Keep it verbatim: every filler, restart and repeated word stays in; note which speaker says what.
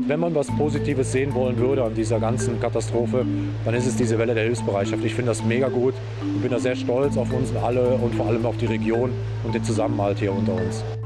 Speaker 1: wenn man was Positives sehen wollen würde an dieser ganzen Katastrophe, dann ist es diese Welle der Hilfsbereitschaft. Ich finde das mega gut und bin da sehr stolz auf uns alle und vor allem auf die Region und den Zusammenhalt hier unter uns.